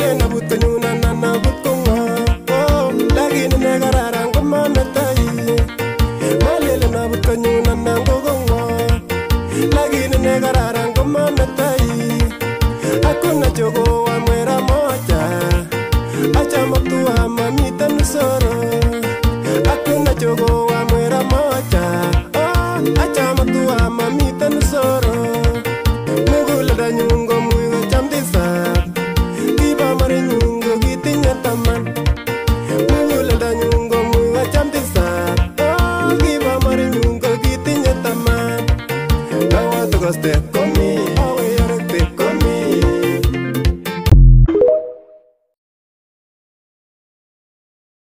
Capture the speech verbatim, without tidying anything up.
Malen abut konyun anan abut kongo. Oh, lakini ne kararan ko mametai. Malen abut konyun anan ko kongo. Lakini ne kararan ko mametai. Hakuna chogo wa mwera moja. Acha mtu ama mita nusoro.